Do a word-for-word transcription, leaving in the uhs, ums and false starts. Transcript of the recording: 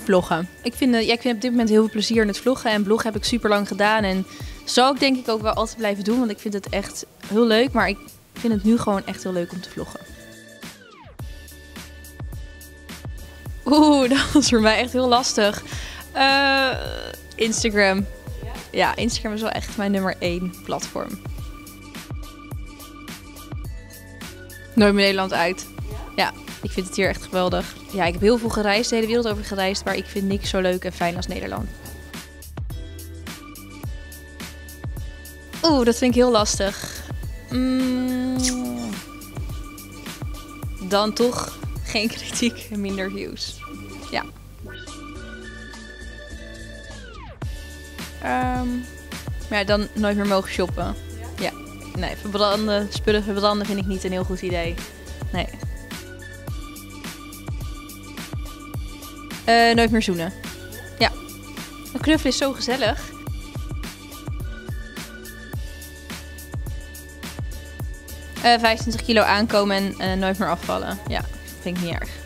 vloggen. Ik vind, ja, ik vind op dit moment heel veel plezier in het vloggen. En bloggen heb ik super lang gedaan. En zal ik denk ik ook wel altijd blijven doen. Want ik vind het echt heel leuk. Maar ik vind het nu gewoon echt heel leuk om te vloggen. Oeh, dat was voor mij echt heel lastig. Uh, Instagram. Ja, Instagram is wel echt mijn nummer één platform. Nooit meer Nederland uit. Ja, ik vind het hier echt geweldig. Ja, ik heb heel veel gereisd, de hele wereld over gereisd, maar ik vind niks zo leuk en fijn als Nederland. Oeh, dat vind ik heel lastig. Mm, dan toch geen kritiek en minder views. Ja. Um, maar ja, dan nooit meer mogen shoppen. Ja. Nee, verbranden, spullen verbranden vind ik niet een heel goed idee. Nee. Uh, nooit meer zoenen. Ja. Een knuffel is zo gezellig. Uh, vijfentwintig kilo aankomen en uh, nooit meer afvallen. Ja, vind ik niet erg.